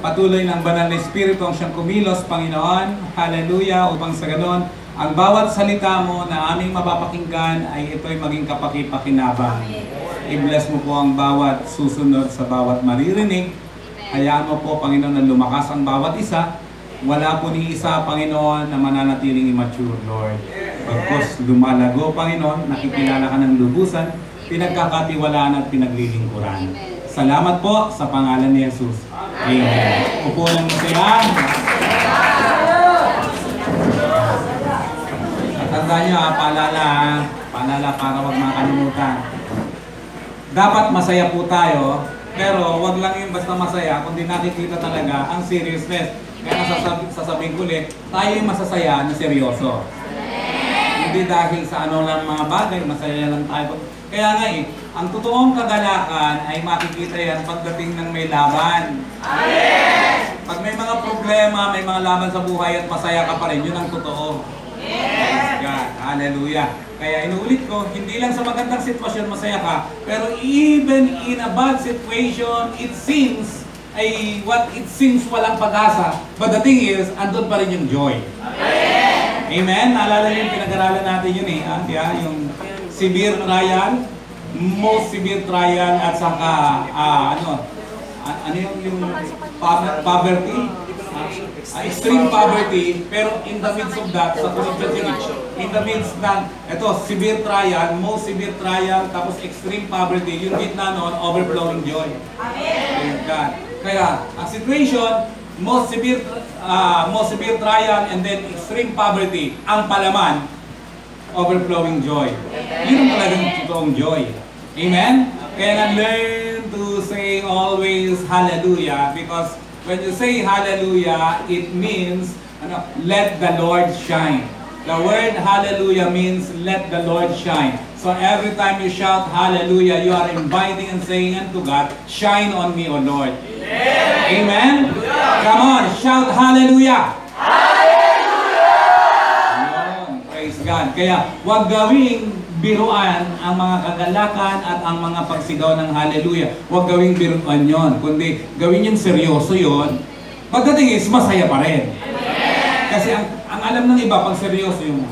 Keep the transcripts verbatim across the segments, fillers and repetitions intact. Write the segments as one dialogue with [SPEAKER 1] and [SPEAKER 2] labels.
[SPEAKER 1] patuloy ng banal na Espiritu ang siyang kumilos, Panginoon. Hallelujah. Upang sa ganon, ang bawat salita mo na aming mapapakinggan ay ito'y maging kapaki-pakinabang. I-bless mo po ang bawat susunod sa bawat maririnig. Hayaan mo po, Panginoon, na lumakas ang bawat isa. Wala po ni isa, Panginoon, na mananatiling immature, Lord. Pagkos lumalago, Panginoon, nakikilala ka ng lubusan, pinagkakatiwalaan at pinaglilingkuran. Salamat po sa pangalan ni Jesus. Amen. Upo lang mo sila. At tanda nyo, ha, paalala, paalala para wag makalimutan. Dapat masaya po tayo, pero wag lang yung basta masaya, kundi nakikita talaga ang seriousness. Kaya nasasabi, sasabihin ko ulit, tayo yung masasaya na seryoso. Hindi dahil sa ano lang mga bagay, masaya lang tayo. Kaya nga eh, ang totoong kagalakan ay makikita yan pagdating ng may laban. Amen! Pag may mga problema, may mga laban sa buhay at masaya ka pa rin, yun ang totoo. Yes! God, hallelujah. Kaya inuulit ko, hindi lang sa magandang sitwasyon masaya ka, pero even in a bad situation, it seems, ay what it seems walang pag-asa. But the thing is, andun pa rin yung joy. Amen! Amen? Naalala niyo yung pinag-aralan natin yun eh. Ah, yeah, yung severe trial, most severe trial, at saka, ah, ano, ah, ano yung, yung poverty, ah, extreme poverty, pero in the midst of that, sa Corinthians, in the midst ng, ito, severe trial, most severe trial, tapos extreme poverty, yung gitna noon, overflowing joy. Amen! God. Kaya, ang situation, most severe, uh, most severe trial, and then extreme poverty, ang palaman, overflowing joy. Yun ang talagang totoong joy. Amen? Kaya nga learn to say always hallelujah, because when you say hallelujah, it means, ano, let the Lord shine. The word hallelujah means let the Lord shine. So every time you shout hallelujah, you are inviting and saying unto God, shine on me, O Lord. Amen? Amen? Come on, shout hallelujah! Hallelujah! Amen. Praise God. Kaya huwag gawing biruan ang mga kagalakan at ang mga pagsigaw ng hallelujah. Huwag gawing biruan yon, kundi gawin yung seryoso yon. Pagdating is, masaya pa rin. Amen. Kasi ang, ang alam ng iba, pag seryoso yung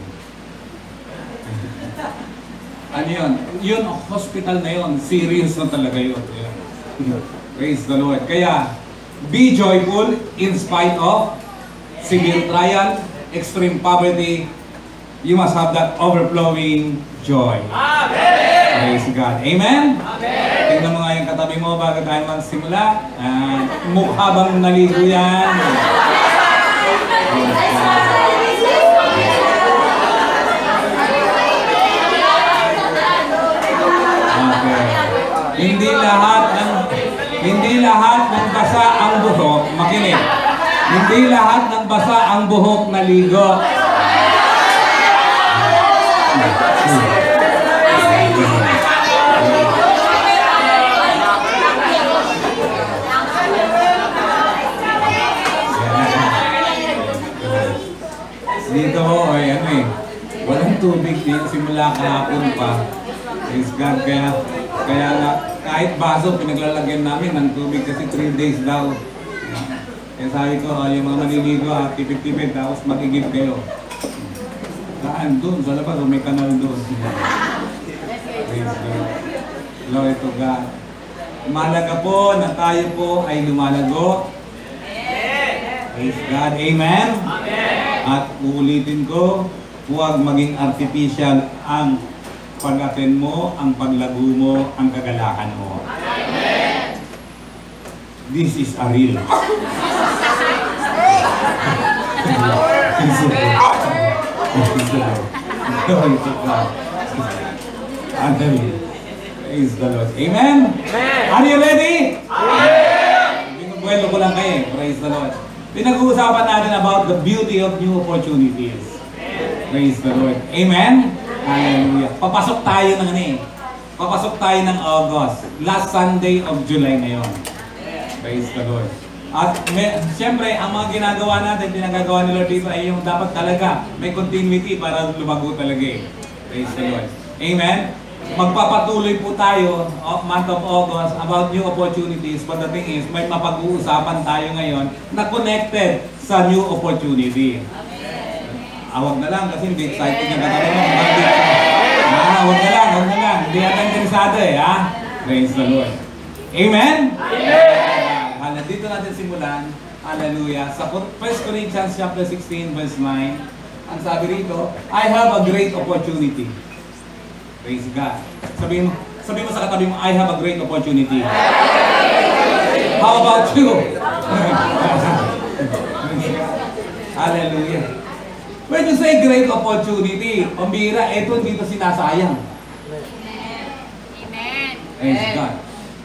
[SPEAKER 1] ano yun? Yun, hospital na yun. Serious na talaga yun. Praise the Lord. Kaya, be joyful in spite of severe trial, extreme poverty. You must have that overflowing joy. Amen! Praise God. Amen? Amen! Tingnan mo nga yung katabi mo bago tayo magsimula. Uh, mukha bang naligo yan? Hindi lahat ng hindi lahat ng basa ang buhok, makinig. Hindi lahat ng basa ang buhok naligo. Dito ho ay ano eh, walang tubig dito simula kahapon pa. Praise God, kaya kaya nga, kahit baso, pinaglalagyan namin ng tubig kasi three days daw. Kaya sabi ko, uh, yung mga maniligo, uh, tipid-tipid, tapos mag-igib kayo. Saan? Doon, sa labas, may kanal doon. Praise God. Glory to God. Mahalaga po na tayo po ay lumalago. Praise God. Amen? At uulitin ko, huwag maging artificial ang pag-attend mo, ang paglago mo, ang kagalakan mo. Amen. This is a real. Praise the Lord. Amen? Are you ready? Amen! Binubuelo ko lang kayo. Praise the Lord. Pinag-uusapan natin about the beauty of new opportunities. Praise the Lord. Amen? Hallelujah. Papasok tayo ng ano eh. Papasok tayo ng August. Last Sunday of July ngayon. Praise the Lord. At may, siyempre, ang mga ginagawa natin, pinagagawa ni Lord dito ay yung dapat talaga may continuity para lumago talaga eh. Praise the Lord. Amen? Magpapatuloy po tayo, uh, month of August, about new opportunities. But the thing is, may mapag-uusapan tayo ngayon na connected sa new opportunity. Awag na lang kasi hindi excited yung katawan mo. Ah, huwag na lang, huwag na lang. Hindi yata interesado eh, ha? Praise the Lord. Amen? Amen! Dito natin simulan. Hallelujah. Sa First Corinthians chapter sixteen, verse nine, ang sabi rito, I have a great opportunity. Praise God. Sabihin mo, sabihin mo sa katabi mo, I have a great opportunity. How about you? Hallelujah. When you say great opportunity, pambira, eto dito sinasayang.
[SPEAKER 2] Amen.
[SPEAKER 1] Praise God.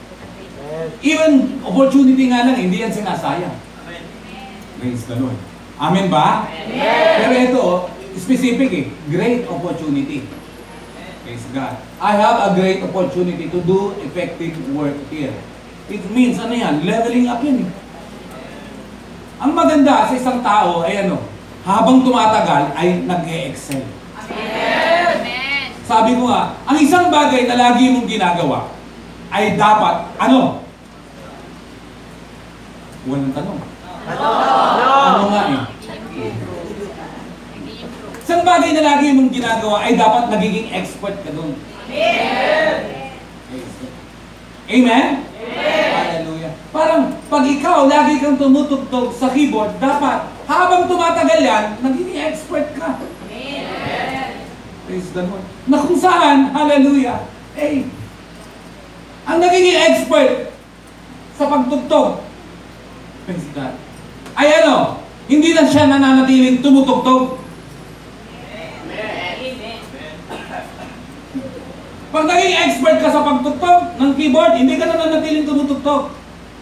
[SPEAKER 1] Even opportunity nga lang, hindi yan sinasayang. Praise the Lord. Amen ba? Amen. Pero ito, specific eh, great opportunity. Praise God. I have a great opportunity to do effective work here. It means, ano yan? Leveling up yan eh. Ang maganda sa isang tao ay ano, habang tumatagal ay nag-e-excel.
[SPEAKER 2] Amen.
[SPEAKER 1] Sabi ko nga, ang isang bagay na lagi mong ginagawa ay dapat, ano? Walang tanong.
[SPEAKER 3] Ano?
[SPEAKER 1] Ano nga eh? Isang bagay na lagi mong ginagawa ay dapat nagiging expert ka doon.
[SPEAKER 2] Amen.
[SPEAKER 1] Amen? Amen? Hallelujah. Parang pag ikaw lagi kang tumutugtog sa keyboard, dapat habang tumatagal yan, nagiging expert ka.
[SPEAKER 2] Amen.
[SPEAKER 1] Praise the Lord. Na kung saan, hallelujah, eh, ang nagiging expert sa pagtugtog, praise God, ay ano, hindi na siya nananatiling tumutugtog. Pag naging expert ka sa pagtugtog ng keyboard, hindi ka na nanatiling tumutugtog.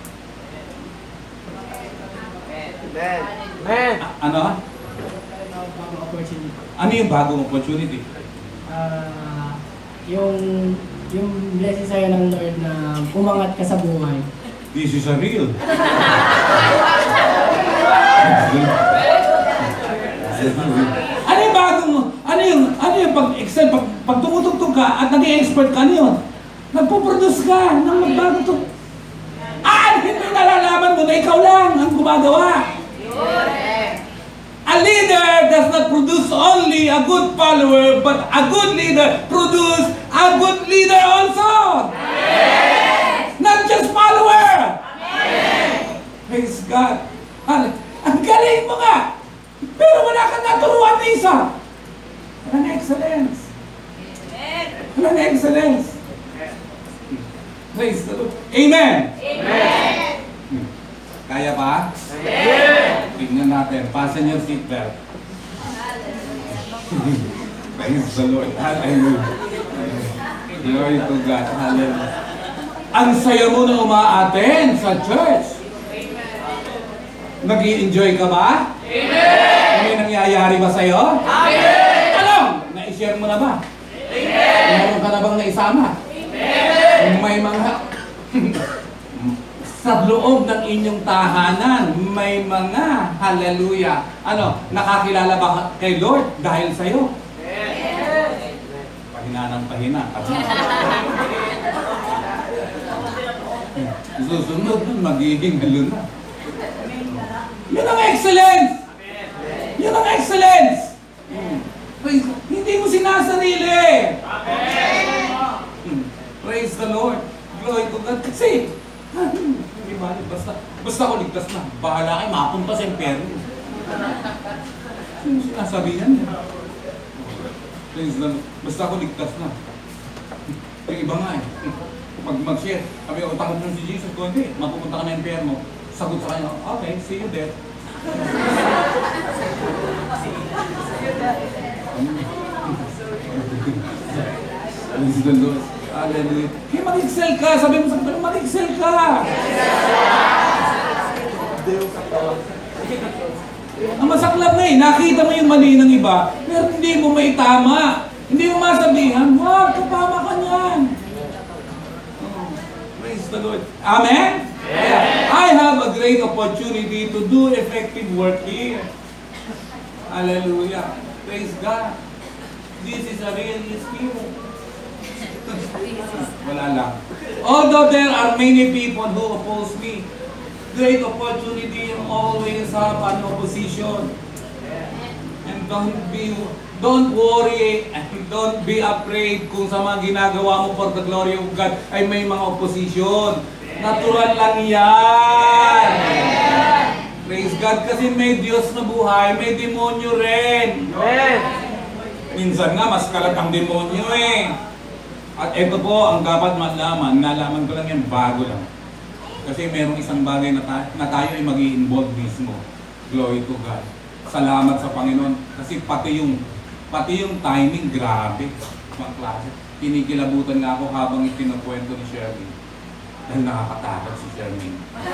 [SPEAKER 3] Amen. Amen.
[SPEAKER 1] A- ano?
[SPEAKER 4] Bagong opportunity.
[SPEAKER 1] Ano yung bagong opportunity?
[SPEAKER 4] Ah, yung yung blessing sa'yo ng Lord na umangat ka sa buhay.
[SPEAKER 1] This is a real. Ano yung bagong, ano yung, ano yung pag-excel, pag, pag tumutugtog ka at naging expert ka, ano yun? Nagpo-produce ka ng magbagong tug. Ah! Hindi nalalaman mo na ikaw lang ang gumagawa. A leader does not produce only a good follower, but a good leader produce a good leader also. Yes. Not just follower. Yes. Praise God. Ang galing mo nga. Pero wala kang naturuan na isa. Walang excellence. Walang excellence. Praise the Lord. Amen.
[SPEAKER 2] Amen.
[SPEAKER 1] Kaya pa?
[SPEAKER 3] Amen.
[SPEAKER 1] Tignan natin. Fasten your seatbelt. Praise the Lord. Hallelujah. Glory to God. Hallelujah. Ang saya mo na umaaten sa church. Nag-i-enjoy ka ba? Amen! May nangyayari ba sa'yo? Amen! Anong? Na-share mo na ba? Amen! Meron ka na bang naisama? Amen! May mga... sa loob ng inyong tahanan, may mga, hallelujah, ano, nakakilala ba kay Lord dahil sa'yo? Amen! Pahina ng pahina. Susunod, magiging halo na. Yun ang excellence! Yun ang excellence! Praise, hindi mo sinasarili! Amen! Praise the Lord! Glory to God! Kasi, hindi ba, basta, basta ako ligtas na. Bahala kayo, mapunta sa impyerno. Sino sinasabihan niya? Praise the Lord! Basta ako ligtas na. Yung iba nga eh. Pag mag-share, sabi ko, takot mo si Jesus ko, hindi, mapupunta ka na impyerno. Sagot sa kanya, okay, see you there. Praise the Lord. Hallelujah. Hey, mag-excel ka. Sabi mo sa kapatid, mag-excel ka. Ang masaklap na eh, nakita mo yung mali ng iba, pero hindi mo maitama. Hindi mo masabihan, wag, kapama ka niyan. Oh, praise the Lord. Amen? Yeah. I have a great opportunity to do effective work here. Hallelujah. Praise God. This is a real spirit. lang. Although there are many people who oppose me, great opportunity always have an opposition. And don't be, don't worry, and don't be afraid kung sa mga ginagawa mo for the glory of God ay may mga opposition. Natural lang yan. Praise God, kasi may Diyos na buhay, may demonyo rin.
[SPEAKER 3] Amen.
[SPEAKER 1] Minsan nga, mas kalat ang demonyo eh. At ito po, ang dapat malaman, nalaman ko lang yan, bago lang. Kasi merong isang bagay na, ta na tayo ay mag-i-involve mismo. Glory to God. Salamat sa Panginoon. Kasi pati yung, pati yung timing, grabe. Mga klase. Kinikilabutan nga ako habang ikinukwento ni Sherwin. Dahil nakakatakot si Sherwin.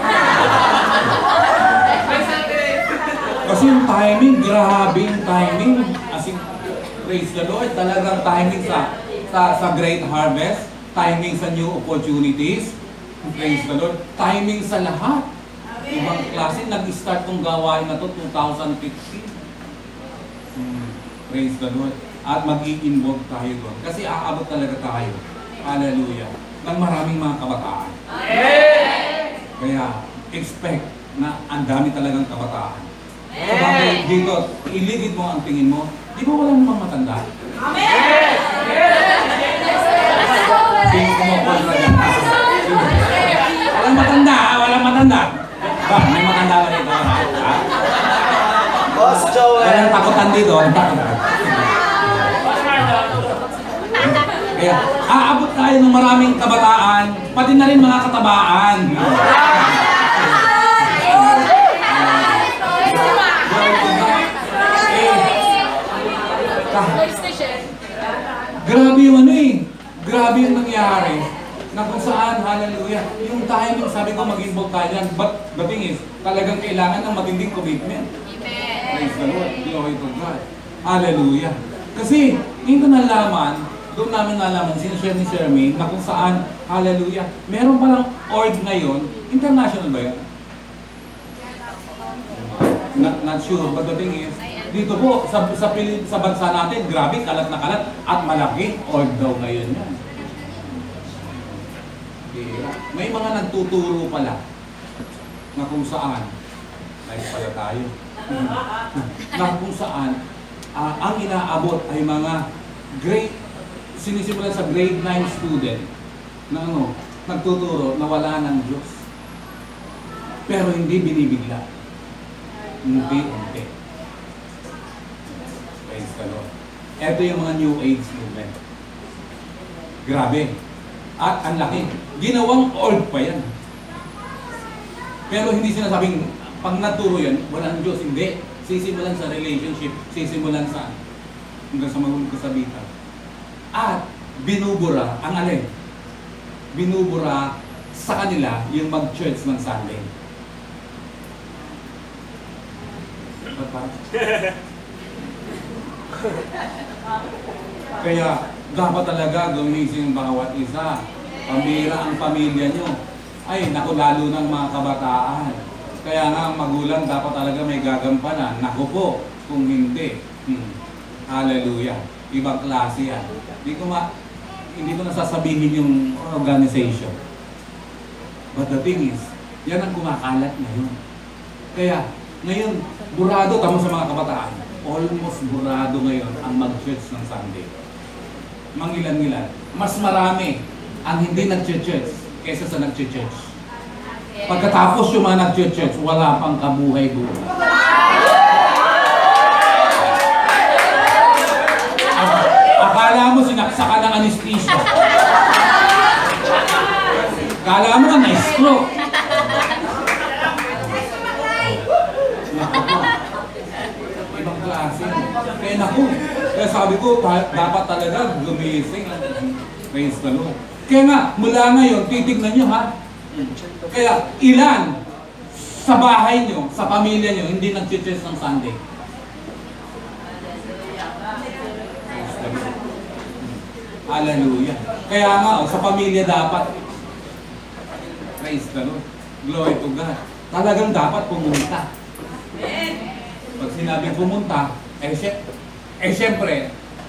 [SPEAKER 1] Kasi yung timing, grabe yung timing. As in, praise the Lord, talagang timing sa, sa, sa great harvest, timing sa new opportunities, praise the Lord, timing sa lahat. Ibang klase, nag-start tong gawain na to two thousand fifteen. Hmm, praise the Lord. At mag-i-involve tayo doon. Kasi aabot talaga tayo. Hallelujah. Ng maraming mga kabataan. Kaya, expect na ang dami talagang kabataan. So, bakit dito, iligid mo ang tingin mo, di ba wala namang matanda?
[SPEAKER 2] Amen!
[SPEAKER 1] Sino kumukontra dyan? Walang matanda, walang matanda. Ba, may matanda ba dito? Ha?
[SPEAKER 3] Boss Joel.
[SPEAKER 1] Walang takutan dito, walang takutan. Kaya, aabot tayo ng maraming kabataan, pati na rin mga katabaan. Grabe yung ano eh. Grabe yung nangyari. Na kung saan, hallelujah, yung timing, sabi ko mag-involve tayo yan. But the thing is, talagang kailangan ng matinding commitment. Praise the Lord. Glory to God. Hallelujah. Kasi, hindi ko nalaman, doon namin nalaman, sinishare ni Shermaine, na kung saan, hallelujah, meron palang org ngayon, international ba yun? Not, not sure, but the thing is, dito po, sa, sa, sa bansa natin, grabe, kalat na kalat, at malaki, org daw ngayon yan. Yeah. May mga nagtuturo pala, na kung saan, nice pala tayo, na kung saan, uh, ang inaabot ay mga grade, sinisimulan sa grade nine student, na ano, nagtuturo na wala ng Diyos. Pero hindi binibigla. Unti-unti. Praise the Lord. Ito yung mga New Age movement. Grabe. At ang laki. Ginawang org pa yan. Pero hindi sinasabing, pag naturo yan, walang Diyos. Hindi. Sisimulan sa relationship. Sisimulan sa hanggang sa mahulog kasabitan. At binubura, ang alin? Binubura sa kanila yung mag-church ng Sunday. Kaya dapat talaga gumising bawat isa. Pambira ang pamilya nyo. Ay, naku, lalo ng mga kabataan. Kaya nga ang magulang dapat talaga may gagampanan. Naku po, kung hindi. Hmm. Hallelujah. Ibang klase yan. Hindi ko, ma hindi ko nasasabihin yung organization. But the thing is, yan ang kumakalat ngayon. Kaya, ngayon, burado tamo sa mga kabataan. Almost burado ngayon ang mag-church ng Sunday. Mangilan-ngilan. Mas marami ang hindi nag-church kaysa sa nag-church. Pagkatapos yung mga nag-church, wala pang kabuhay-buhay. Akala mo sinaksakan ng anesthesia. Akala mo na na-stroke. Ibang klase. Kaya naku, kaya sabi ko, dapat talaga gumising. Praise the Lord. Kaya nga, mula ngayon, titignan nyo ha. Kaya ilan sa bahay nyo, sa pamilya nyo, hindi nag-church ng Sunday? Hallelujah. Kaya nga, oh, sa pamilya dapat. Praise the Lord. Glory to God. Talagang dapat pumunta. Pag sinabing pumunta, eh, sy eh syempre,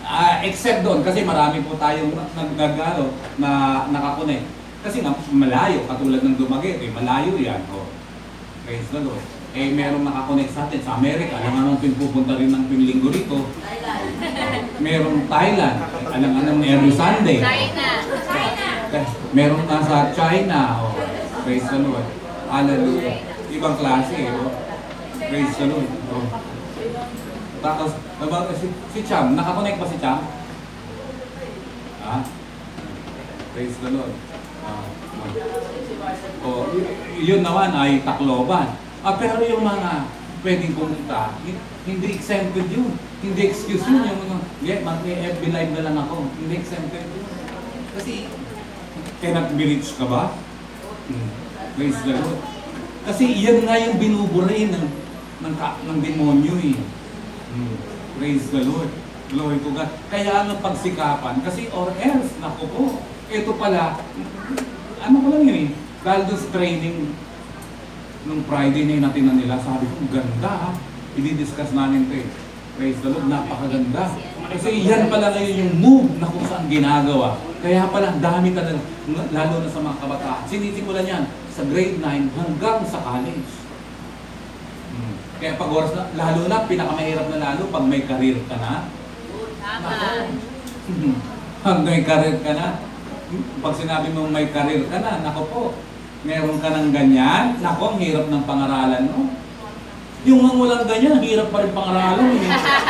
[SPEAKER 1] Ah, except doon, kasi marami po tayong nagagalo na nakakonect. Kasi nga, malayo, katulad ng Dumaguete, eh, malayo yan. Oh. Praise the Lord. Eh, meron nakakonect sa atin sa Amerika. Alam nga naman pupunta rin ng tuwing linggo rito. Oh. Merong Thailand. Alam nga naman every Sunday.
[SPEAKER 2] China.
[SPEAKER 1] Eh, meron nasa China. Oh. Praise the Lord. Hallelujah. Ibang klase. Oh. Praise the Lord. Oh. Tapos, diba, si, si Cham, nakakonect ba si Cham? Ha? Praise the Lord. Ah, ah. Oh, y- yun naman ay Tacloban. Ah, pero yung mga pwedeng pumunta, hindi exempted yun. Hindi excuse yun. Yung mga, yeah, mag-F B live na lang ako. Hindi exempted yun. Kasi, cannot be reached ka ba? Hmm. Praise the Lord. Kasi yan nga yung binuburi ng, ng, ng demonyo eh. Hmm. Praise the Lord. Glory to God. Kaya ang pagsikapan, kasi or else, naku po, ito pala, ano ko lang yun eh, dahil doon sa training, nung Friday na yung natin nila, sabi ko, ganda ha, i-discuss namin ito eh. Praise the Lord, napakaganda. Kasi yan pala ngayon yung move na kung saan ginagawa. Kaya pala, dami talaga, lalo na sa mga kabataan. Sinisimulan yan sa grade nine hanggang sa college. Hmm. Kaya pag oras na, lalo na, pinakamahirap na lalo pag may career ka na.
[SPEAKER 2] Tama.
[SPEAKER 1] Pag may career ka na, pag sinabi mo may career ka na, nako po, meron ka ng ganyan, nako, ang hirap ng pangaralan mo. Yung mga walang ganyan, hirap pa rin pangaralan. Eh.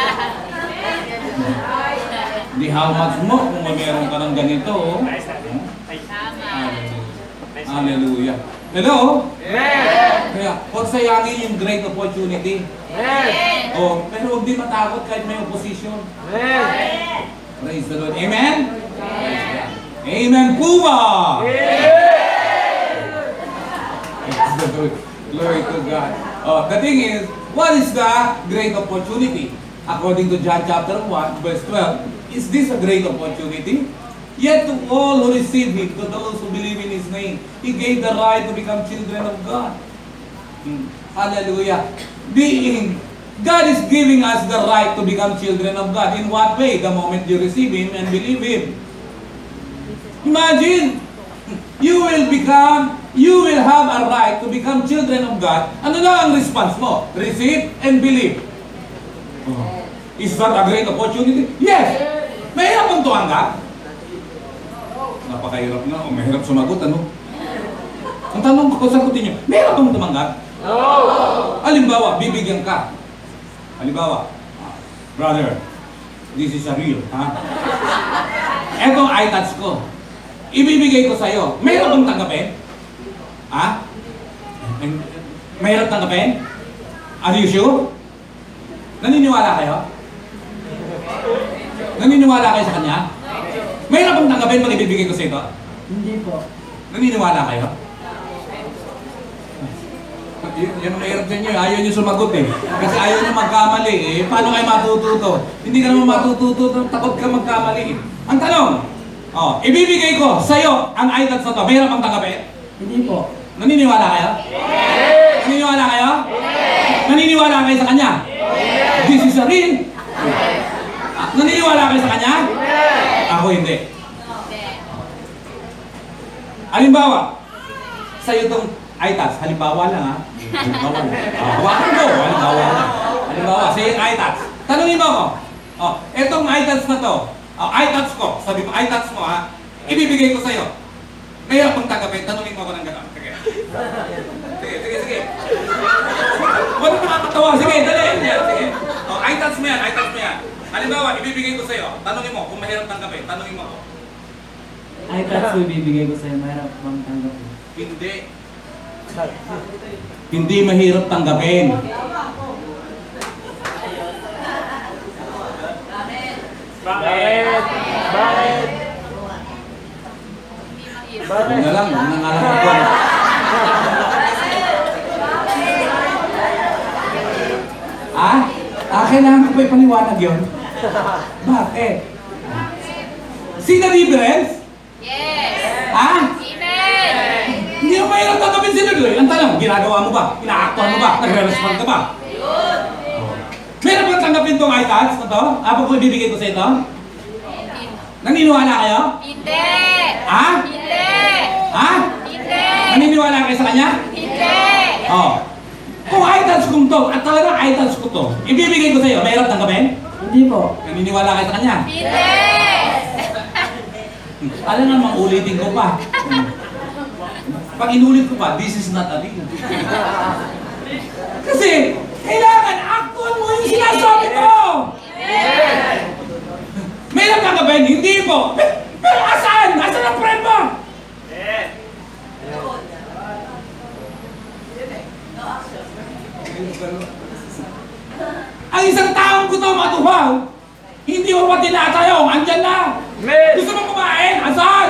[SPEAKER 1] Di how much mo kung meron ka ng ganito. Oh.
[SPEAKER 2] Tama.
[SPEAKER 1] Hallelujah. Hallelujah. Hello?
[SPEAKER 3] Amen.
[SPEAKER 1] Kaya, huwag sayangin yung great opportunity.
[SPEAKER 3] Amen.
[SPEAKER 1] Oh, pero huwag din matakot kahit may opposition.
[SPEAKER 3] Amen.
[SPEAKER 1] Praise the Lord. Amen? Praise God. Amen po ba? Praise the Lord. Glory to God. Oh, the thing is, what is the great opportunity? According to John chapter one, verse twelve, is this a great opportunity? Yet to all who receive Him, to those who believe in His name, He gave the right to become children of God. Hmm. Hallelujah. Being, God is giving us the right to become children of God. In what way? The moment you receive Him and believe Him. Imagine, you will become, you will have a right to become children of God. Ano na ang response mo? Receive and believe. Oh. Is that a great opportunity? Yes! Mahirap mong tumanggap. Napakahirap na. O, mahirap sumagot, ano? Ang tanong ko, sagutin niyo, mahirap mong tumanggap?
[SPEAKER 3] No.
[SPEAKER 1] Halimbawa, bibigyan ka. Halimbawa, brother, this is a real, ha? Etong iTouch ko. Ibibigay ko sa'yo. Mahirap mong tanggapin? Ha? Mahirap tanggapin? Are you sure? Naniniwala kayo? Naniniwala kayo sa kanya? Mahirap mong tanggapin pag ibibigay ko sa ito?
[SPEAKER 4] Hindi po.
[SPEAKER 1] Naniniwala kayo? Y- yan ang mahirap sa inyo, ayaw nyo sumagot eh. Kasi ayaw nyo magkamali eh. Paano kayo matututo? Hindi ka naman matututo, takot ka magkamali eh. Ang tanong, oh, ibibigay ko sa'yo ang iTouch na to. Mahirap ang tanggapin?
[SPEAKER 4] Hindi po.
[SPEAKER 1] Naniniwala kayo? Naniniwala kayo? Naniniwala kayo sa kanya? This is a real? Ah, naniniwala kayo sa kanya? Ako hindi. Halimbawa, sa'yo itong iTouch, halimbawa lang ha. Halimbawa lang. Ah, hawakan mo, halimbawa lang. Halimbawa, sa'yo yung iTouch. Tanungin mo ako, oh, etong iTouch na to, oh, iTouch ko, sabi mo, iTouch mo ha, ibibigay ko sa'yo. Mahirap mong tanggapin, tanungin mo ako ng gano'n. Sige. Sige, sige, sige. Wala nakakatawa. Sige, dali. Sige. Oh, iTouch mo yan, iTouch mo yan. Halimbawa, ibibigay ko sa'yo. Tanungin mo kung mahirap tanggapin. Tanungin mo ako.
[SPEAKER 4] iTouch ko ibibigay ko sa'yo. Mahirap bang tanggapin?
[SPEAKER 1] Hindi. Hindi mahirap tanggapin.
[SPEAKER 3] Bakit? Bakit?
[SPEAKER 1] Huwag na lang, huwag na nga lang ako. Ah? Ah, kailangan ko pa ipaliwanag yun? Bakit? See the difference?
[SPEAKER 2] Yes.
[SPEAKER 1] Ah?
[SPEAKER 2] Amen.
[SPEAKER 1] Hindi mo mahirap tanggapin sila doon. Ang tanong, ginagawa mo ba? Inaaktuhan mo ba? Nagre-respond ka ba?
[SPEAKER 2] Yun.
[SPEAKER 1] Meron bang tanggapin tong iTouch na to? Ah, pag ibibigay ko sa ito? Naniniwala kayo?
[SPEAKER 2] Hindi.
[SPEAKER 1] Ha?
[SPEAKER 2] Hindi.
[SPEAKER 1] Ha?
[SPEAKER 2] Hindi.
[SPEAKER 1] Naniniwala kayo sa kanya?
[SPEAKER 2] Hindi.
[SPEAKER 1] Oh. Kung items kong to, at talagang items ko to, ibibigay ko sa iyo, mahirap tanggapin?
[SPEAKER 4] Hindi po.
[SPEAKER 1] Naniniwala kayo sa kanya?
[SPEAKER 2] Hindi.
[SPEAKER 1] Alam naman, ulitin ko pa. Pag inulit ko pa, this is not a real. Kasi, kailangan aktuan mo yung sinasabi ko! Mahirap tanggapin? Hindi po! Pero asan? Asan ang friend mo? Ang isang taong ko to matuhaw, hindi mo pa tinatayong, andyan na!
[SPEAKER 3] Amen.
[SPEAKER 1] Gusto mo kumain? Asan?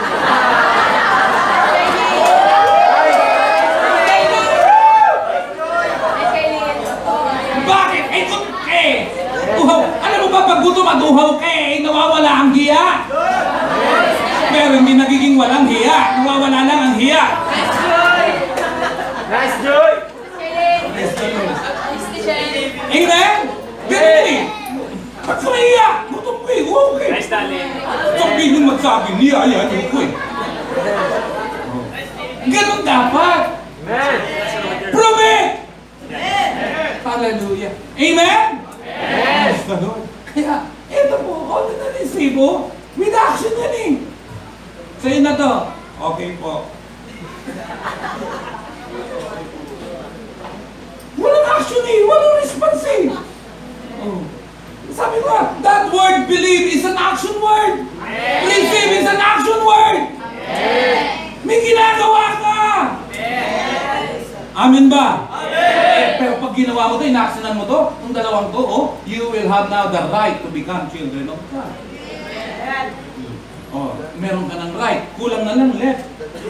[SPEAKER 1] Bakit? Eh, kung, eh, uhaw. Alam mo ba, pag gutom at uhaw ka, eh, nawawala ang hiya. Pero hindi nagiging walang hiya. Nawawala lang ang hiya.
[SPEAKER 3] Nice joy.
[SPEAKER 1] Amen? Ganun eh. Ba't ka mahiya? Gutom ko eh, uhaw ka eh.
[SPEAKER 3] Nice darling.
[SPEAKER 1] Sabihin magsabi niya, ayan, ko eh. Ganun dapat.
[SPEAKER 3] Amen.
[SPEAKER 1] Prove it! Hallelujah. Amen?
[SPEAKER 3] Yes.
[SPEAKER 1] Ganun. Kaya, ito po, ordinary sibo, with action yan eh. Sa'yo na to. Okay po. Walang action eh, walang response eh. Oh. Sabi ko, that word believe is an action word. Receive is an action word. May ginagawa ka. Amen ba? Eh, pero pag ginawa mo to, inaksyonan mo to, yung dalawang to, oh, you will have now the right to become children of God. Oh, meron ka ng right. Kulang na lang left.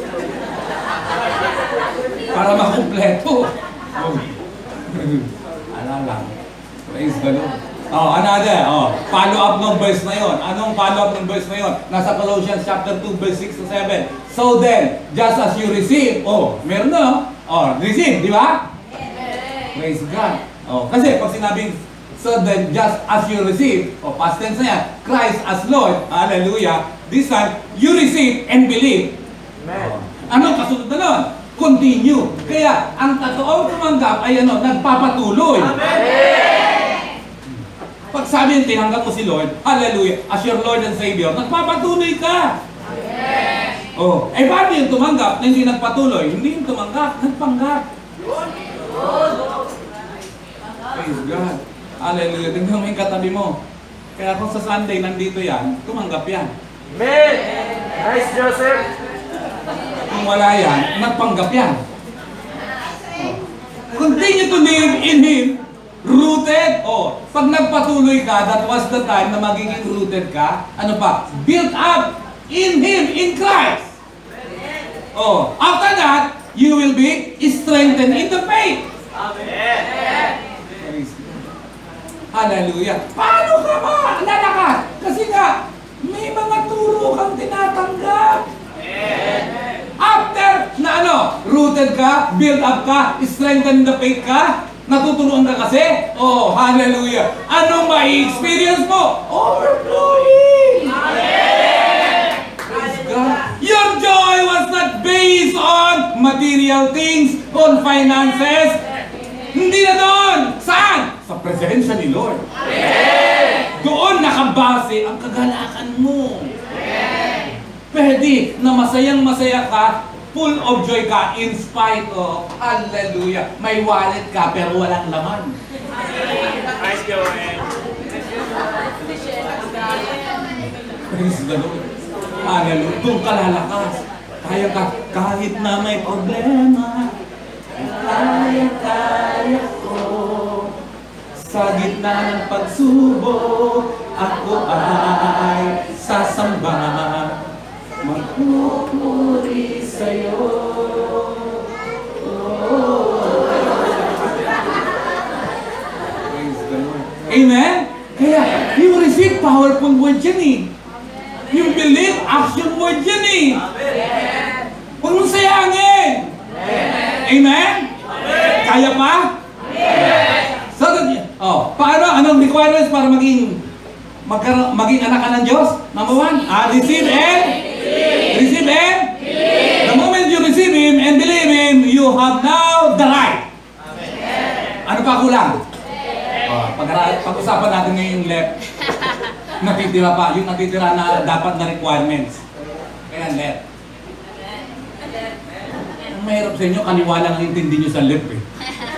[SPEAKER 1] Para makumpleto. Oh. Ala lang. Praise the Lord. Oh, another. Oh, follow up ng verse na yon. Anong follow up ng verse na yon? Nasa Colossians chapter two, verse six to seven. So then, just as you receive, oh, meron na, oh, receive, di ba? Praise God. Oh, kasi pag sinabing, so then, just as you receive, oh, past tense na yan, Christ as Lord, hallelujah, this time, you receive and believe.
[SPEAKER 3] Amen.
[SPEAKER 1] Oh. Anong kasunod na nun? Continue. Kaya, ang totoong tumanggap ay ano, nagpapatuloy. Pag sabi yung tinanggap mo si Lord, hallelujah, as your Lord and Savior, nagpapatuloy ka. Oh, eh paano yung tumanggap na hindi nagpatuloy? Hindi yung tumanggap, nagpanggap. Praise God. Hallelujah. Tingnan mo yung katabi mo. Kaya kung sa Sunday nandito yan, tumanggap yan.
[SPEAKER 3] Amen. Nice Joseph.
[SPEAKER 1] Kung wala yan, nagpanggap yan. Oh. Continue to live in Him, rooted. Oh, pag nagpatuloy ka, that was the time na magiging rooted ka. Ano pa? Built up in Him, in Christ. Oh, after that, you will be strengthened in the faith.
[SPEAKER 3] Amen.
[SPEAKER 1] Hallelujah. Paano ka ba lalakas? Kasi nga, may mga turo kang tinatanggap. After na ano, rooted ka, build up ka, strengthened in the faith ka, natuturuan ka kasi, oh, hallelujah. Anong may experience mo? Overflowing. Praise God. Your joy was not based on material things, on finances. Hindi na doon. Saan? Sa presensya ni Lord. Doon nakabase ang kagalakan mo. Pwede na masayang masaya ka, full of joy ka, in spite of, hallelujah, may wallet ka pero walang laman.
[SPEAKER 3] Nice going.
[SPEAKER 1] Praise the Lord. Hallelujah. Doon ka lalakas. Kaya ka, kahit na may problema, kaya-kaya ko. Sa gitna ng pagsubok, ako ay sasamba. Magpupuri sa'yo. Oh. Praise the Lord. Amen? Kaya, you receive powerful word yan eh. You believe action word yan eh. Huwag mong sayangin. Amen? Kaya pa? So, oh, paano? Anong requirements para maging magkaroon, maging anak ka ng Diyos? Number one, ah, receive and receive and the moment you receive Him and believe Him, you have now the right. Ano pa kulang? Oh, pag- pag-usapan natin ngayon yung left. Natitira pa, yung natitira na dapat na requirements. Kaya left. Ang mahirap sa inyo, kaliwa lang ang intindi nyo sa left eh.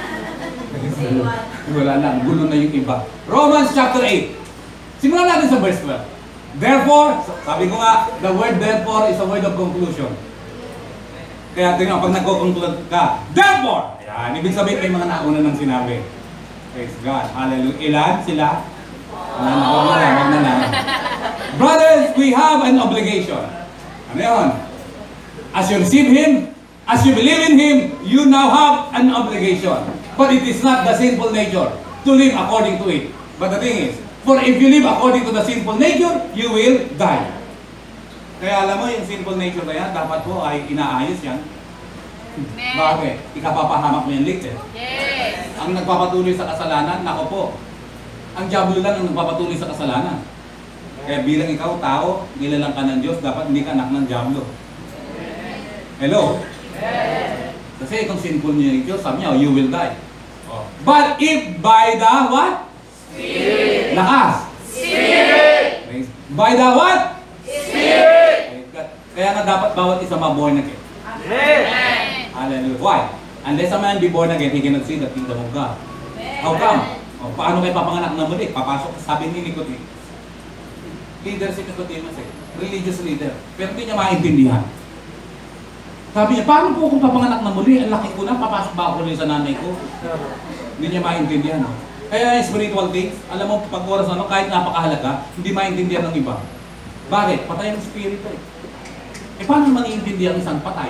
[SPEAKER 1] Wala lang, gulo na yung iba. Romans chapter eight. Simulan natin sa verse twelve. Therefore, sabi ko nga, the word therefore is a word of conclusion. Kaya tingnan, pag nagko-conclude ka, therefore! Yan, ibig sabihin may mga nauna ng sinabi. Praise God. Hallelujah. Ilan sila? Wala na, wag na lang, wag na lang. Brothers, we have an obligation. Ano yun? As you receive Him, as you believe in Him, you now have an obligation. But it is not the sinful nature to live according to it. But the thing is, for if you live according to the sinful nature, you will die. Kaya alam mo, yung sinful nature na yan, dapat po ay inaayos yan.
[SPEAKER 2] Amen.
[SPEAKER 1] Bakit? Ikapapahamak mo yan later.
[SPEAKER 2] Yes.
[SPEAKER 1] Ang nagpapatuloy sa kasalanan, nako po, ang diablo lang ang nagpapatuloy sa kasalanan. Kaya bilang ikaw, tao, nilalang ka ng Diyos, dapat hindi ka anak ng diablo. Hello? Kasi kung sinful niya yung Diyos, sabi niya, you will die. But if by the what? Spirit. Lakas. Spirit. By the what? Spirit. Kaya nga dapat bawat isa ma-born again.
[SPEAKER 3] Amen.
[SPEAKER 1] Hallelujah. Why? Unless a man be born again, he cannot see the kingdom of God. How come? O, paano kayo papanganak na muli? Papasok, sabi ni Nicodemus. Leader si Nicodemus eh. Religious leader. Pero hindi niya maintindihan. Sabi niya, paano po kung papanganak na muli? Ang laki ko na, papasok ba ako ulit sa nanay ko? Hindi niya maintindihan. No? Kaya spiritual things, alam mo, pag oras ano, kahit napakahalaga, hindi maintindihan ng iba. Bakit? Patay ang spirito eh. Eh paano maniintindihan ang isang patay?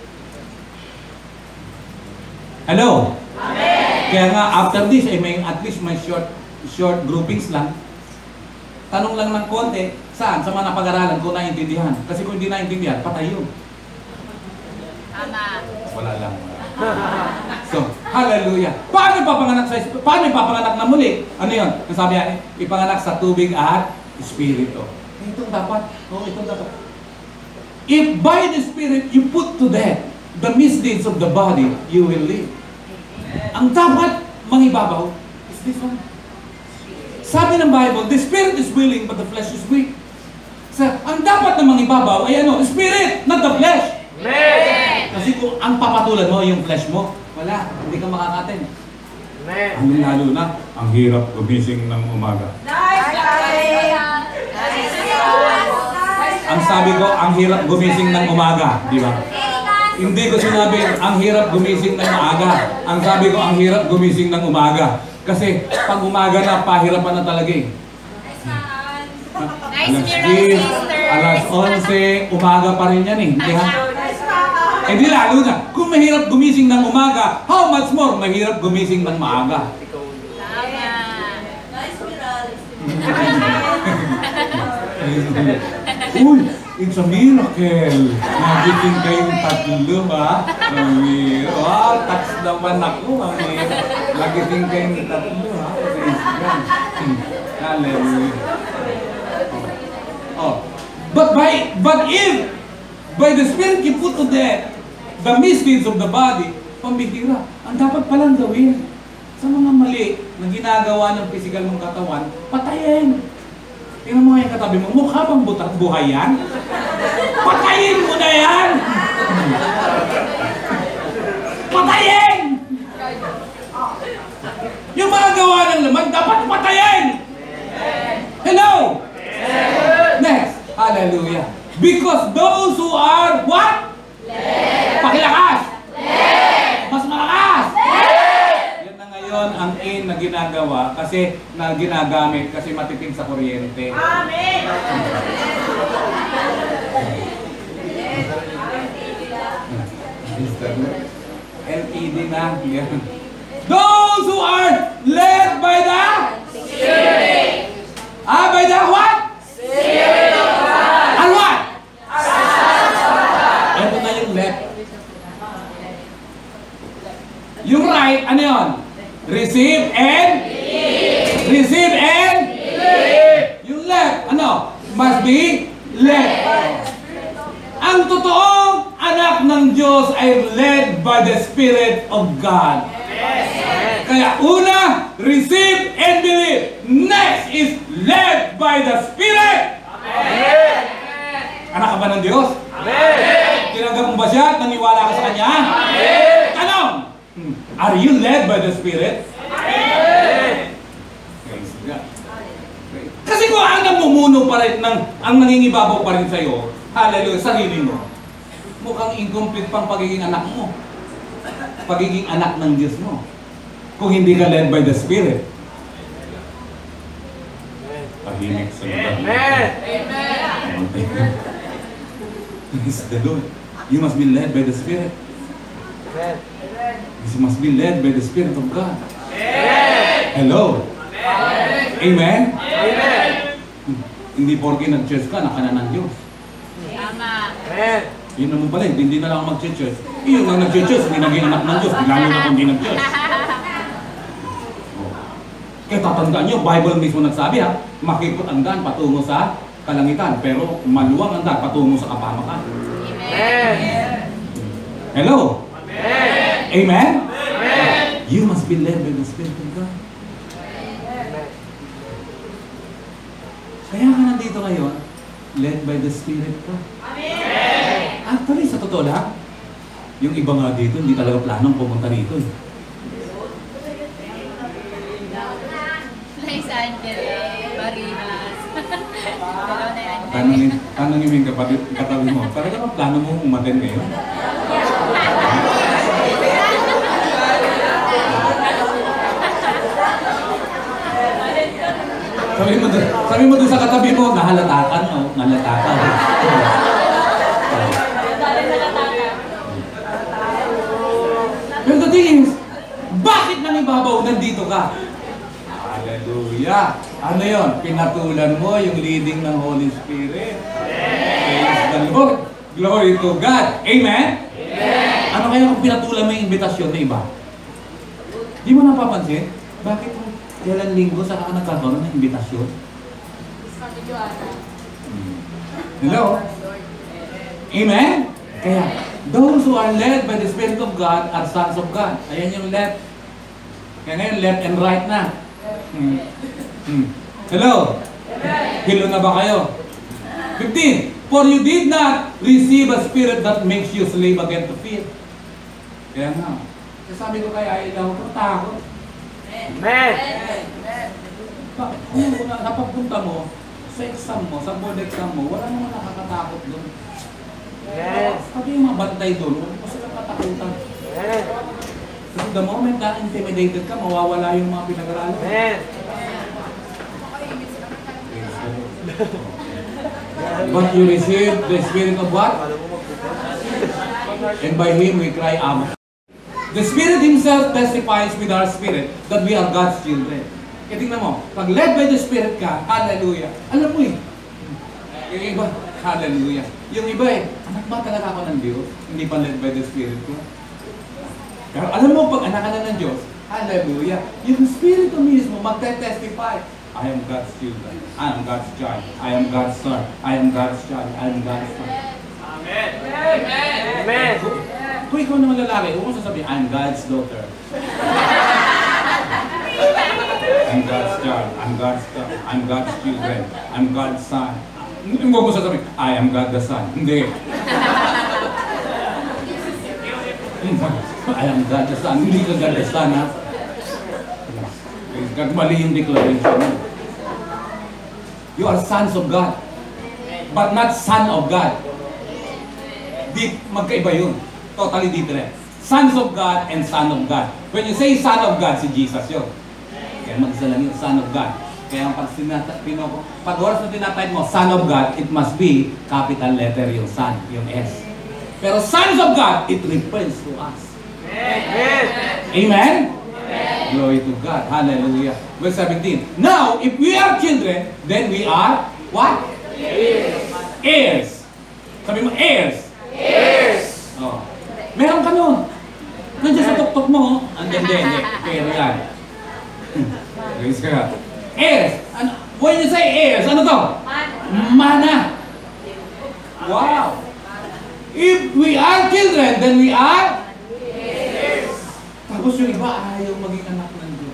[SPEAKER 1] Hello? Amen. Kaya nga, after this, eh, may at least may short short groupings lang. Tanong lang ng konti, saan? Sa mga napag-aralan ko naintindihan. Kasi kung hindi naintindihan, patay yun.
[SPEAKER 2] Tama.
[SPEAKER 1] Wala lang. So, hallelujah. Paano ipapanganak sa paano ipapanganak na muli? Ano 'yon? Ang sabi niya, ipanganak sa tubig at espiritu. Ito dapat. Oh, ito dapat. If by the Spirit you put to death the misdeeds of the body, you will live. Ang dapat mangibabaw is this one. Sabi ng Bible, the Spirit is willing but the flesh is weak. So, ang dapat na mangibabaw ay ano? Spirit, not the flesh.
[SPEAKER 3] Amen.
[SPEAKER 1] Kasi kung ang papatulan mo yung flesh mo, wala, hindi ka makakatin.
[SPEAKER 3] Amen.
[SPEAKER 1] Ang lalo na, ang hirap gumising ng umaga. Ang sabi ko, ang hirap gumising ng umaga, di ba? Hindi ko sinabi, ang hirap gumising ng maaga. Ang sabi ko, ang hirap gumising ng umaga. Kasi pag umaga na, pahirapan na talaga eh.
[SPEAKER 2] Nice
[SPEAKER 1] Alas
[SPEAKER 2] mirror,
[SPEAKER 1] diyes,
[SPEAKER 2] sister.
[SPEAKER 1] alas onse, umaga pa rin yan eh. Hindi ha? Eh di lalo na, kung mahirap gumising ng umaga, how much more mahirap gumising ng maaga?
[SPEAKER 2] Tama.
[SPEAKER 1] Uy, it's a miracle. Nagising kayong tatlo ha? Amir. Wow, tax naman ako. Amir. Nagising kayong tatlo ha? Praise God. Hmm. Hallelujah. Oh. But by but if by the Spirit you put to death the misdeeds of the body, pambihira, ang dapat palang gawin sa mga mali na ginagawa ng physical mong katawan, patayin. Tingnan mo nga yung katabi mo, mukha bang butak buhay yan? Patayin mo na yan! Patayin! Yung mga gawa ng laman, dapat patayin! Hello! Next. Hallelujah. Because those who are what? Left. Pakilakas. Left. Mas malakas. Left. Yan na ngayon ang aim na ginagawa kasi na ginagamit kasi matipid sa kuryente.
[SPEAKER 2] Amen.
[SPEAKER 1] L E D na. Yan. Those who are led by the Spirit. Ah, by the what? Spirit of God. And what? Ito na yung left. Yung right, ano yun? Receive and believe. Receive and believe. Yung must be led. Ang totoong anak ng Diyos ay led by the Spirit of God. Kaya una, receive and believe. Next is led by the Spirit. Anak ka ba ng Diyos? Tinanggap mo ba siya at naniwala ka sa Kanya? Tanong! Are you led by the Spirit? Praise God. Kasi kung ang namumuno pa rin, ng, ang nangingibabaw pa rin sa'yo, hallelujah, sarili mo, mukhang incomplete pang pagiging anak mo. Pagiging anak ng Diyos mo. Kung hindi ka led by the Spirit. Tahimik sa lugar.
[SPEAKER 3] Amen.
[SPEAKER 2] Amen.
[SPEAKER 1] Praise the Lord. You must be led by the Spirit.
[SPEAKER 3] Amen.
[SPEAKER 1] You must be led by the Spirit of God.
[SPEAKER 3] Amen.
[SPEAKER 1] Hello. Amen?
[SPEAKER 3] Amen.
[SPEAKER 1] Hindi porke nag-church ka, naka na ng Diyos.
[SPEAKER 2] Tama.
[SPEAKER 3] Amen.
[SPEAKER 1] Yun naman pala, hindi na lang ako mag-church. Yun lang nag-church, hindi naging anak ng Diyos. Lalo na kung hindi nag-church. Kaya tatandaan nyo, Bible mismo nagsabi ha, makipot ang daan patungo sa kalangitan, pero maluwang ang daan patungo sa kapamakan.
[SPEAKER 3] Amen.
[SPEAKER 1] Hello?
[SPEAKER 3] Amen.
[SPEAKER 1] Amen?
[SPEAKER 3] Amen.
[SPEAKER 1] You must be led by the Spirit of God. Kaya ka nandito ngayon, led by the Spirit ka.
[SPEAKER 3] Amen.
[SPEAKER 1] Actually, sa totoo lang, yung iba nga dito, hindi talaga planong pumunta rito eh.
[SPEAKER 2] Nice, Angela. Barinas. Dalawa na yan.
[SPEAKER 1] Tanongin, tanongin mo yung kapatid, katabi mo, talaga ba plano mo umaten ngayon? Sabi mo doon, sabi mo doon sa katabi mo, nahalatakan o, nahalatakan. Pero the thing is, bakit nangibabaw nandito ka? Hallelujah! Ano yon? Pinatulan mo yung leading ng Holy Spirit. Praise the Lord! Glory to God! Amen? Amen! Ano kaya kung pinatulan mo yung invitasyon na iba? Di mo napapansin? Bakit kung kailan linggo saka ka nagkakaroon ng invitasyon? Hmm. Hello? Amen? Kaya, those who are led by the Spirit of God are sons of God. Ayan yung left. Kaya ngayon, left and right na. Hmm. Hmm. Hello? Hello na ba kayo? fifteen. For you did not receive a spirit that makes you slave again to fear. Kaya nga. Sabi ko kay Ayla, huwag kang takot.
[SPEAKER 3] Amen.
[SPEAKER 1] Pa- Kung na- napapunta mo sa exam mo, sa board exam mo, wala naman nakakatakot doon.
[SPEAKER 3] Amen.
[SPEAKER 1] Pati yung mga bantay doon, huwag mo silang katakutan.
[SPEAKER 3] Amen.
[SPEAKER 1] Kasi the moment na intimidated ka, mawawala yung mga pinag-aralan.
[SPEAKER 3] Amen.
[SPEAKER 1] But you receive the Spirit of what? And by Him we cry, Abba. The Spirit Himself testifies with our spirit that we are God's children. Kaya tingnan mo, pag led by the Spirit ka, hallelujah. Alam mo eh, yung iba, hallelujah. Yung iba eh, anak ba talaga ako ng Diyos? Hindi pa led by the Spirit ko. Pero alam mo, pag anak ka na ng Diyos, hallelujah. Yung Spirit mismo magte-testify. I am God's children. I am God's child. I am God's son. I am God's child. I am God's son.
[SPEAKER 3] Amen. Amen.
[SPEAKER 1] Kung ikaw naman lalaki, huwag mo sasabihin, I'm God's daughter. I'm God's child. I'm God's son. I'm God's children. I'm God's son. Huwag mo sasabihin, I am God the Son. Hindi. I am God the Son. Hindi ka God the Son, ha? God, mali yung declaration mo. You are sons of God. But not son of God. Di, magkaiba yun. Totally different. Sons of God and son of God. When you say son of God, si Jesus yun. Kaya mag-isa lang yung son of God. Kaya pag, sinata, pinoko, pag oras na tinatype mo, son of God, it must be capital letter yung son, yung S. Pero sons of God, it refers to us.
[SPEAKER 3] Amen.
[SPEAKER 1] Amen? Glory to God. Hallelujah. Verse seventeen. Now, if we are children, then we are what?
[SPEAKER 3] Heirs.
[SPEAKER 1] Heirs. Sabi mo, heirs.
[SPEAKER 3] Heirs.
[SPEAKER 1] Oh. Meron ka nun. Nandiyan sa tuktok mo. Andiyan din. Pero yan. Praise God. Heirs. Ano? When you say heirs, ano to? Mana. Wow. If we are children, then we are? Yes. Tapos yung iba, ayaw maging anak ng Diyos.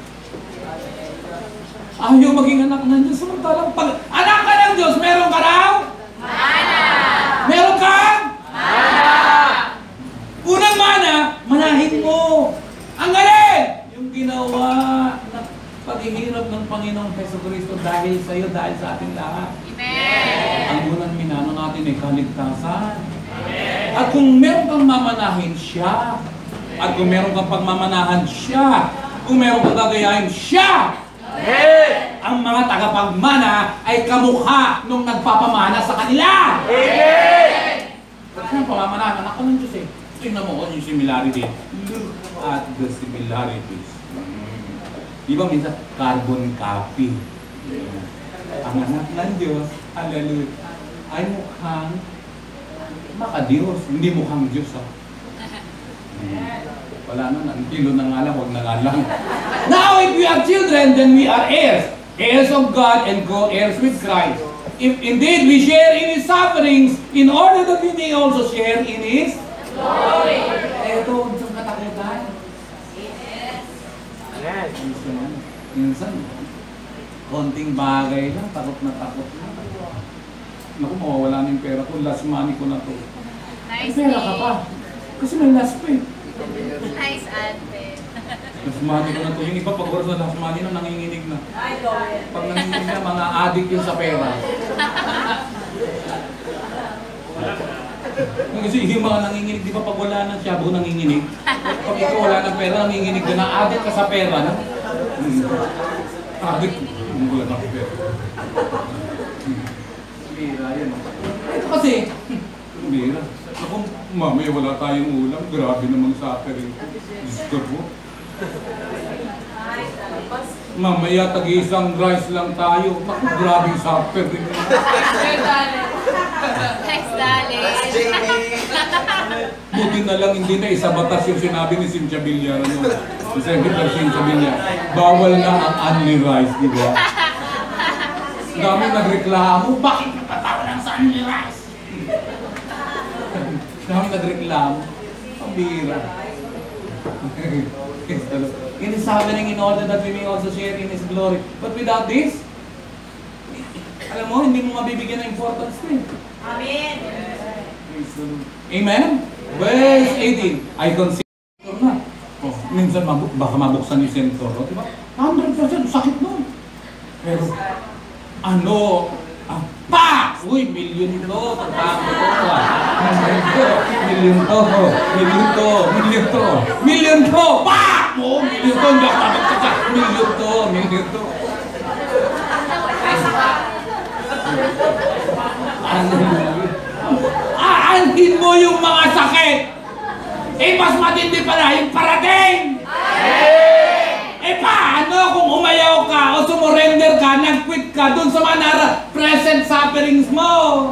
[SPEAKER 1] Ayaw maging anak ng Diyos. Samantalang pag anak ka ng Diyos, meron ka raw? Mana. Meron ka? Mana. Unang mana, manahin mo. Ang galing! Yung ginawa na paghihirap ng Panginoong Jesucristo dahil sa iyo, dahil sa ating lahat.
[SPEAKER 2] Amen.
[SPEAKER 1] Ang unang minano natin ay kaligtasan. Amen. At kung meron kang mamanahin siya, at kung meron kang pagmamanahan siya, kung meron kang gagayahin siya,
[SPEAKER 3] Amen.
[SPEAKER 1] ang mga tagapagmana ay kamukha nung nagpapamana sa kanila.
[SPEAKER 3] Amen.
[SPEAKER 1] Kasi ang pamamanahan, anak ko ng Diyos eh. Tingnan mo yung similarity. Look at the similarities. Di ba minsan, carbon copy. Ang anak ng Diyos, hallelujah, ay mukhang maka-Diyos. Hindi mukhang Diyos. Ha? Wala na, ang kilo na nga lang, huwag na nga lang. Now, if we are children, then we are heirs. Heirs of God and co-heirs with Christ. If indeed we share in His sufferings, in order that we may also share in His glory. Ito, isang katakutan.
[SPEAKER 3] Amen.
[SPEAKER 1] Minsan, minsan, konting bagay lang, takot na takot na. Naku, mawawala na yung pera ko, last money ko na to. May
[SPEAKER 2] Nice
[SPEAKER 1] pera ka pa. Kasi may last pa eh.
[SPEAKER 2] Nice ate.
[SPEAKER 1] Last money ko na to. Yung iba pag oras na last money na, nanginginig na. Pag nanginginig na, mga addict yun sa pera. Kasi yung mga nanginginig, di ba pag wala ng shabu, nanginginig? Pag ikaw wala ng pera, nanginginig ka na, addict ka sa pera, no? Hmm. Addict, hindi wala ng pera. Bira yun. Ito kasi, bira. Ako, mamaya wala tayong ulam, grabe namang suffering. Gusto ko. Mamaya tag-isang rice lang tayo. Naku, grabe yung suffering.
[SPEAKER 2] Thanks, darling.
[SPEAKER 1] Buti na lang hindi na isa batas yung sinabi ni Cynthia Villar. Ano? Si Secretary Cynthia Villar. Bawal na ang only rice, di ba? Dami nagreklamo. Bakit nagkatawa lang sa only rice? Dami nagreklamo. Ang bira. It is happening in order that we may also share in His glory. But without this, alam mo, hindi mo mabibigyan ng importance din.
[SPEAKER 2] Amen.
[SPEAKER 1] Amen? Verse eighteen. I consider na. Oh, minsan mabuk baka mabuksan yung sensor. Oh, diba? one hundred percent sakit nun. Pero, ano, ah, pa! Uy, million to. Tatama ko ah. Million to. Million to. Million to. Million to. Pa! Oh, million to. Hindi ako tabagkasa. Million to. Million to. Aanhin mo yung mga sakit. Eh, mas matindi pala yung parating. Eh, paano kung umayaw ka o sumurrender ka, nag-quit ka dun sa mga nara present sufferings mo?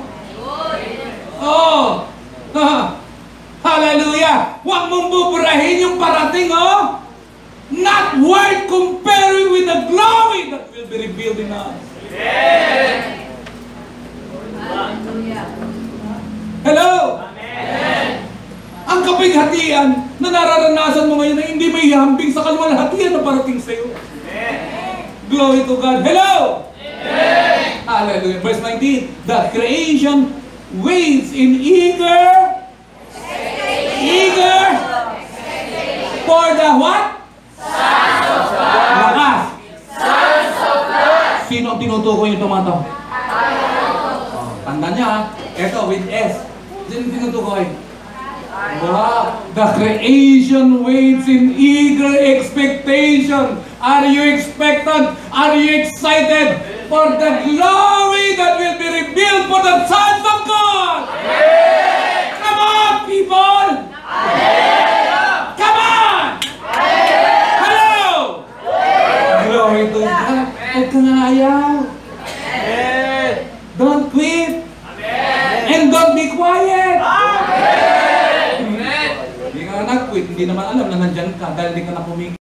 [SPEAKER 1] Oh. Hallelujah. Huwag mong buburahin yung parating, oh. Not worth comparing with the glory that will be revealed in us. Hello? Amen. Ang kapighatian na nararanasan mo ngayon ay hindi may hambing sa kaluwalhatian na parating sa iyo. Glory to God. Hello? Amen. Hallelujah. Verse nineteen. The creation waits in eager eager for the what? Sons of God. Lakas. Sons of God. Sino ang tinutukoy yung tomato? Tanda niya, eto with S. Sino tinutukoy? Wow! The creation waits in eager expectation. Are you expectant? Are you excited for the glory that will be revealed for the sons of God? Amen. Come on, people! Amen. Come on! Amen. Hello! Amen. Glory to God. Huwag kang ayaw. Don't quit. Amen. And don't be quiet. Amen. Hindi ka nag-quit, hindi naman alam na nandyan ka dahil hindi ka na pumigil.